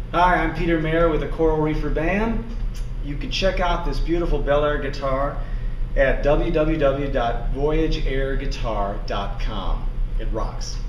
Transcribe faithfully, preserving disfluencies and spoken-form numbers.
Hi, I'm Peter Mayer with the Coral Reefer Band. You can check out this beautiful Belair guitar at w w w dot voyage air guitar dot com. It rocks.